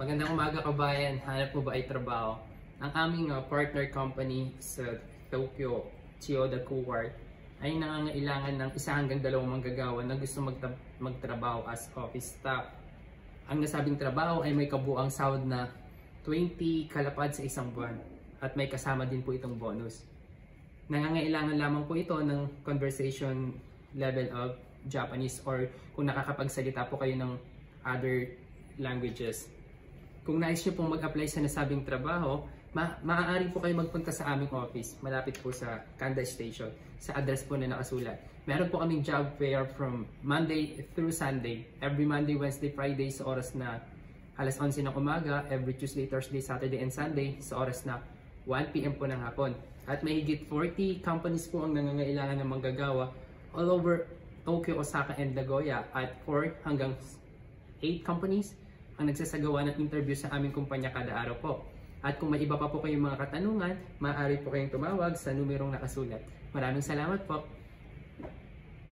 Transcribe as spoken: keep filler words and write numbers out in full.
Magandang umaga kabayan, hanap mo ba ay trabaho? Ang aming uh, partner company sa Tokyo, Chiyoda Kuwar, ay nangangailangan ng isa hanggang dalawang manggagawa na gusto magtra magtrabaho as office staff. Ang nasabing trabaho ay may kabuang sahod na twenty kalapad sa isang buwan at may kasama din po itong bonus. Nangangailangan lamang po ito ng conversation level of Japanese or kung nakakapagsalita po kayo ng other languages. Kung nais nyo pong mag-apply sa nasabing trabaho, ma maaari po kayo magpunta sa aming office. Malapit po sa Kanday Station, sa address po na nakasulat. Meron po kaming job fair from Monday through Sunday. Every Monday, Wednesday, Friday sa oras na alas onse ng umaga. Every Tuesday, Thursday, Saturday, and Sunday sa oras na one p m po ng hapon. At may higit forty companies po ang nangangailangan ng manggagawa all over Tokyo, Osaka, and Nagoya at four hanggang eight companies ang nagsasagawa ng interview sa aming kumpanya kada araw po. At kung may iba pa po kayong mga katanungan, maaari po kayong tumawag sa numerong nakasulat. Maraming salamat po.